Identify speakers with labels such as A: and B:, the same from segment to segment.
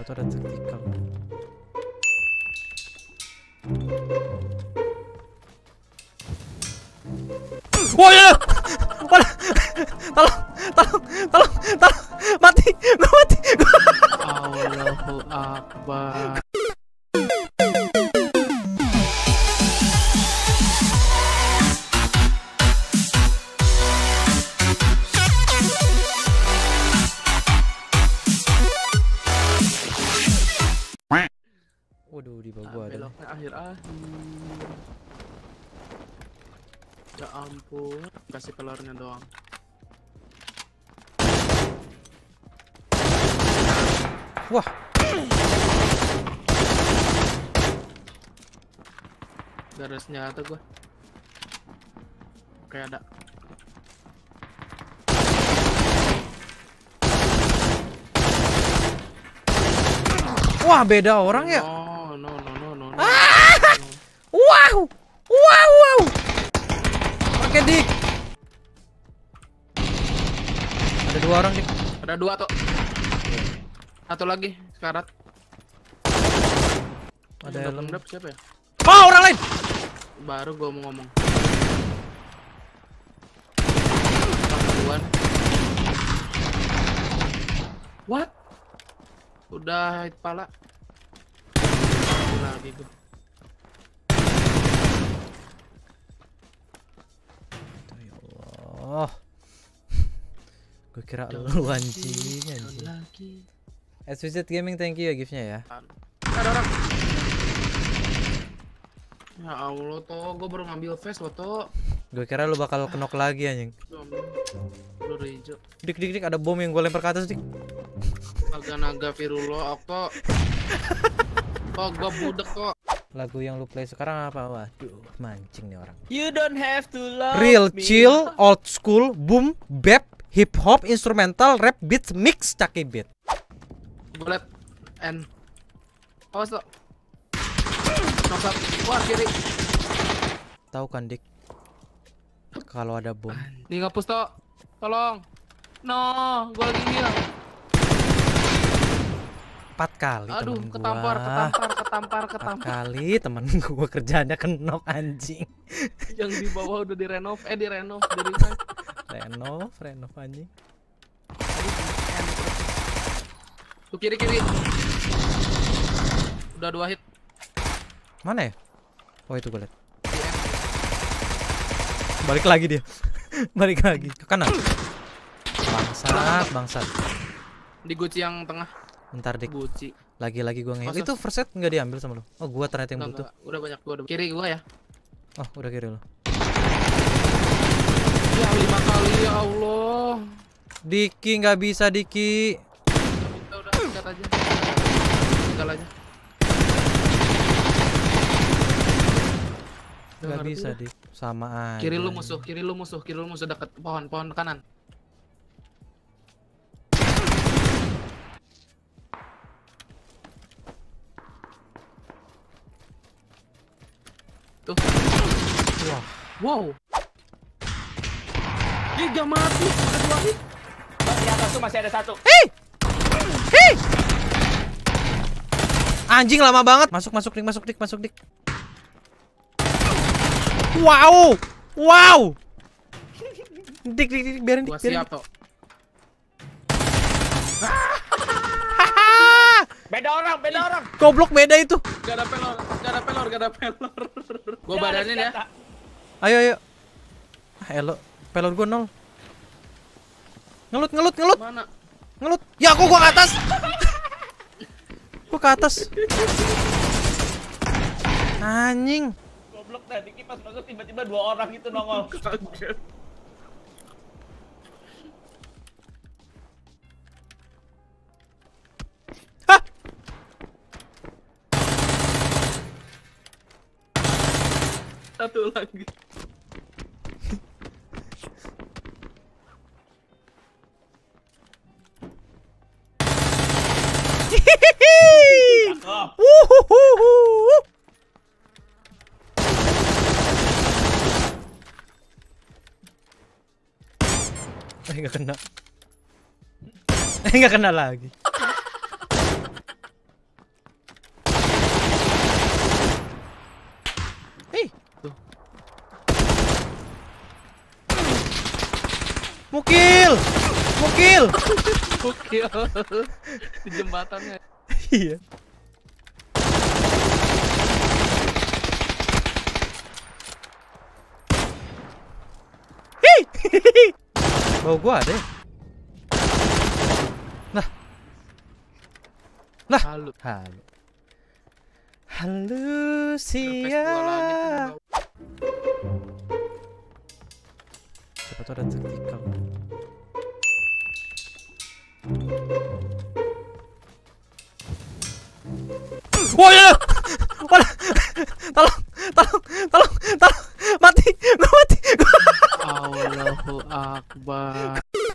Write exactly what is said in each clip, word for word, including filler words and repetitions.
A: Satu ada tactical. Wah ya, tolong, tolong, tolong, tolong, tolong, mati, gue mati.
B: Allahu Akbar.
A: Waduh, di bawah gua ada.
B: Beloknya akhir-akhir. Ya ampun, kasih telurnya doang.
A: Wah.
B: Gak ada senjata gua. Oke, ada.
A: Wah, beda orang ya.
B: No, no, no, no, no. no.
A: Ah! Wow. Wow, wow. Oke, Dik. Ada dua orang, Dik.
B: Ada dua tuh. Satu lagi, sekarat.
A: Ada
B: yang
A: helm.
B: dap siapa ya?
A: Oh, orang lain.
B: Baru gua mau ngomong. Duluan. What? Udah hit pala. Lagi gua.
A: Ya Allah. Gue kira lu anjing anjing.
B: Lagi.
A: S V Z Gaming, thank you ya gift-nya ya.
B: Ada orang. Ya Allah, toh gua baru ngambil face lo, toh.
A: Gue kira lu bakal kenok lagi anjing.
B: Peluru hijau.
A: Dik dik dik, ada bom yang gue lempar ke atas, Dik.
B: Naga-naga Virullah, Okto. Kok gua budek kok.
A: Lagu yang lu play sekarang apa? Waduh, mancing nih orang.
B: You don't have to love
A: Real
B: me.
A: chill, old school, boom, bap, hip hop, instrumental, rap, beats, mix, caki beat.
B: Bullet N. Awas tuh. Knock. Wah, kiri.
A: Tahu kan, Dik? Kalau ada bom.
B: Nih ngapus toh. Tolong. No, gua lagi heal.
A: Empat kali
B: Aduh,
A: temen
B: ketampar,
A: gua.
B: ketampar, ketampar,
A: Empat
B: ketampar.
A: kali temen gua kerjanya kenok anjing.
B: Yang di bawah udah direnov, eh direnov, di revive.
A: Renov, renov anjing.
B: Tuh kiri kiri. Udah dua hit.
A: Mana ya? Oh, itu gue liat. Balik lagi dia. Balik lagi ke kanan. Bangsat, bangsat.
B: Di Gucci yang tengah.
A: Bentar, Dik.
B: Gucci.
A: Lagi-lagi gua ngehil.
B: Masa-
A: Itu first set nggak diambil sama lu? Oh, gua ternyata yang
B: Enggak,
A: butuh.
B: enggak. Udah banyak gua udah. Kiri gua ya.
A: Oh, udah kiri lu.
B: Ya lima kali ya Allah.
A: Diki nggak bisa, Diki.
B: Udah udah tinggal aja. Tinggal aja.
A: Nggak
B: Udah,
A: bisa,
B: ngerti
A: Dik. Sama aja.
B: Kiri lu musuh, kiri lu musuh, kiri lu musuh dekat pohon, pohon kanan. Tuh.
A: Wah.
B: Wow. Ih, gak mati. Ada dua hit.
C: Di atas tuh masih ada satu.
A: Hei! Hei! Anjing lama banget. Masuk, masuk, Dik, masuk, Dik, masuk, Dik. Wow! Wow! Dik, Dik, Dik, biarin, Dik,
B: Gua
A: biarin.
B: siap toh.
C: Beda orang, beda orang.
A: Goblok, beda itu.
B: Gak ada pelor, gak ada pelor, gak ada pelor. Gua
C: Dia ada
B: badanin ya.
C: senjata.
A: Ayo, ayo. Ah, elo. Pelor gua nol. Ngelut, ngelut, ngelut.
B: Mana?
A: Ngelut. Ya, kok gua ke atas. Gua ke atas. Anjing.
C: Goblok tadi pas masuk tiba-tiba dua orang itu nongol.
B: Kaget.
A: Hah?
B: Satu lagi.
C: Oh,
A: Wuhuhuhu. Eh, nggak kena. Eh, nggak kena lagi. Gokil.
B: Gokil. Di jembatannya.
A: Iya. Hih. Bau gua ada. Nah. Lah.
B: Halo.
A: Halo. Halusia. Siapa tuh ada taktikal. Wah, ya. Wah. Tolong, tolong, tolong, tolong. Mati, gua mati.
B: Allahu Akbar.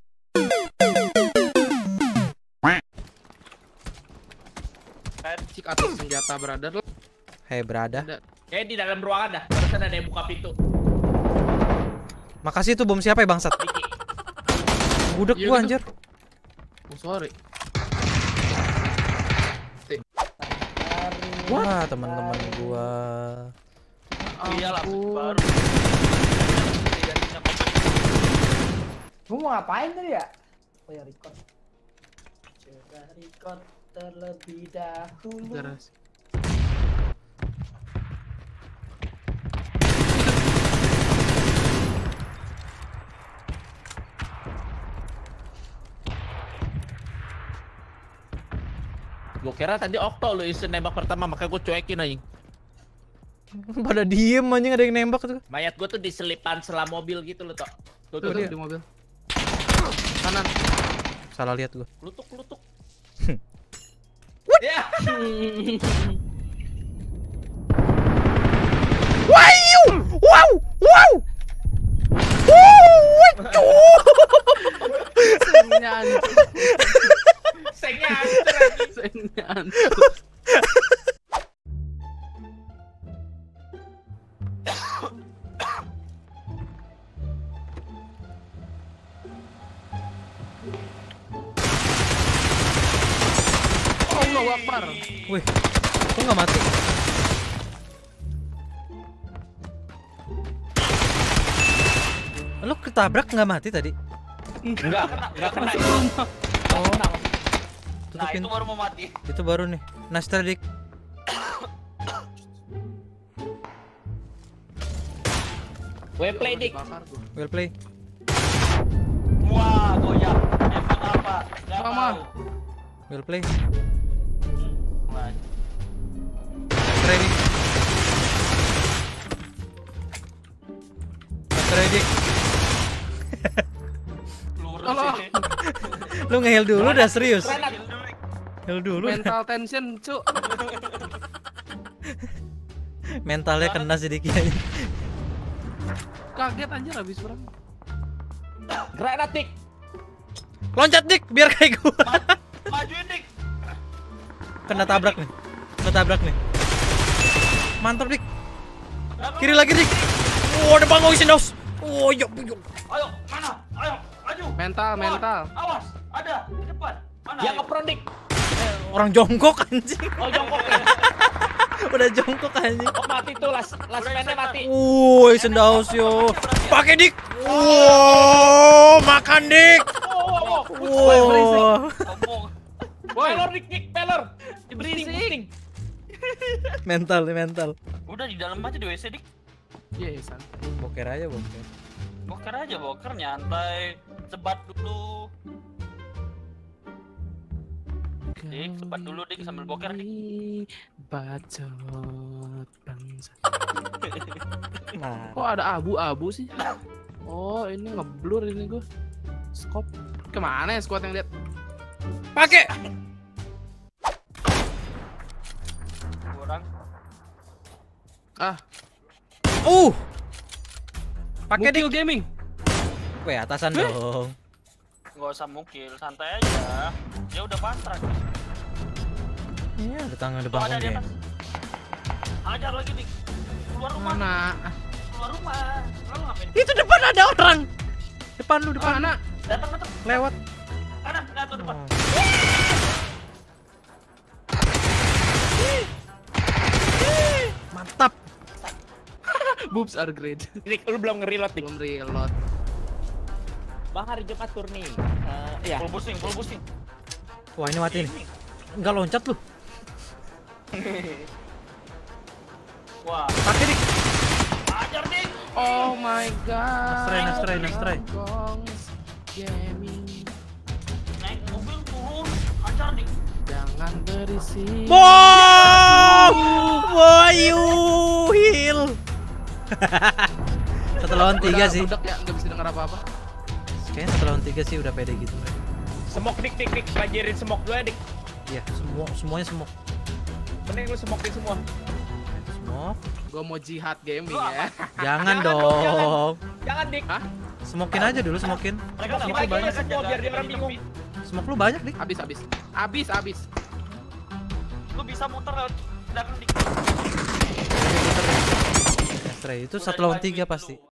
B: Cik atas senjata brother.
A: Hei, berada.
C: Kayak di dalam ruangan dah. Barusan ada yang buka pintu.
A: Makasih tuh bom siapa ya bangsat? Budek
B: Iya,
A: gua
B: gitu.
A: anjir.
B: Oh, sorry.
A: Wah, teman-teman gua.
C: Iyalah,
B: Ampun.
C: baru.
D: Gua mau ngapain tadi ya? Oh ya record. Coba record terlebih dahulu.
B: Garasi.
C: Gue kira tadi Okto lu isi nembak pertama, makanya gue cuekin anjing.
A: Pada diem anjing, ada yang nembak tuh.
C: Mayat gue tuh diselipan selam mobil gitu loh, Tok. Tuh,
B: Tuh,
C: tuh,
B: tuh,
C: dia.
B: di mobil. Kanan.
A: Salah lihat gua.
C: Lutuk, lutuk.
A: What?
C: Ya.
A: Wow! Wow! Wow! Wow!
B: Sengnya hancur.
C: Sengnya hancur anjing.
B: Sengnya hancur. Allahu Akbar.
A: Wih, kok nggak mati? Lo ketabrak nggak mati tadi?
C: Enggak kena, enggak kena itu.
A: Oh,
C: Nah,
A: tutupin.
C: itu baru mau mati.
A: Itu baru nih. Nice try, Dik.
C: Well play, Dik.
B: Bakar gua.
A: Well play.
C: Wah, goyang. Efek apa? Enggak
B: Sama.
C: mau.
A: Well play.
C: Wah,
A: Try, Dik. Try, Dik.
C: lurus
B: Tolong.
C: ini.
A: Lu nge-heal dulu dah serius.
C: Granat.
A: Heal dulu. dah.
B: Mental tension, cuk.
A: Mentalnya kena sedikit aja.
B: Kaget anjir habis perang.
C: Granat, Dik.
A: Loncat, Dik, biar kayak gua.
C: Majuin, Dik.
A: Kena tabrak nih. Kena tabrak nih. Mantap, Dik. Kiri lagi, Dik. Oh, depan gua isi dos. Oh, yuk, yuk.
C: Ayo, mana? Ayo, maju.
B: Mental,
C: Keluar.
B: mental.
C: Awas, ada di depan. Mana? Yang ngepron, Dik.
A: Orang jongkok anjing.
C: Oh, jongkok ya.
A: Udah jongkok anjing.
C: Oh, mati tuh, las las mainnya mati.
A: Wuih, sendaus yo. Pakai, Dik. Wow, makan, Dik.
C: Oh, oh, oh.
A: Wow.
C: Ngomong.
B: Woi.
C: Pelor, Dik, Dik, pelor. Boosting,
B: Berisik.
C: boosting.
A: Mental, mental.
E: Udah di dalam aja di W C, Dik.
B: Iya, santai.
A: Boker aja, boker.
E: Boker aja, boker nyantai. Sebat dulu. Dik, sebat dulu, Dik, sambil boker, Dik.
B: Bacot bangsa.
A: Nah,
B: Kok ada abu-abu sih? Oh, ini ngeblur ini gua. Skop. Kemana ya squad yang lihat?
A: pakai.
E: Kurang.
B: Ah,
A: Uh. Pakai, Dik.
B: Mukil Gaming.
A: Weh, atasan dong.
E: Nggak usah mukil, santai aja. Dia udah pasrah.
A: Iya, ada tangan
E: Tuh
A: depan
E: ada di
A: game.
E: atas. Hajar lagi, Dik. Keluar rumah.
B: Mana?
E: Keluar rumah. Lalu ngapain?
A: Itu depan ada orang. Depan lu, depan.
B: Mana?
E: Datang, datang.
A: Lewat.
E: Kanan, lihat tuh depan.
A: Oh. Mantap.
B: Boobs are great.
C: Dik, lu belum nge-reload, Dik.
B: Belum reload.
C: Bang, hari Jumat tur nih. Eh, Iya.
E: Full boosting, full boosting.
A: Wah, ini mati nih. Enggak loncat lu.
E: Wah,
A: Pakai dik.
E: ajar nih.
B: Oh my god.
A: Nice try, nice try, nice try.
B: Gongs Gaming.
E: Naik mobil turun, ajar nih.
B: Jangan berisik.
A: Wow! Why you heal? Satu lawan
B: Gua
A: tiga
B: udah
A: sih.
B: budak ya, nggak bisa dengar apa-apa.
A: Kayaknya satu lawan tiga sih udah pede gitu.
C: Smoke dik dik dik, pelajarin smoke dulu ya dik.
A: Iya, semua semuanya semua.
C: Mending lu smoke dik semua.
A: Smoke.
B: Gua mau jihad gaming
E: Lu
B: ya.
A: Jangan
C: Jangan dong,
A: dong.
C: Jangan dik.
B: Hah?
A: Smokein aja dulu, smokein.
E: Mereka
C: Smoke
E: nggak
C: aja
E: banyak
C: ya semua biar dia orang bingung.
A: Smoke lu banyak dik.
B: Habis habis. Habis habis.
E: Lu bisa muter lewat belakang dik.
A: Nice try. Itu satu lawan tiga pasti.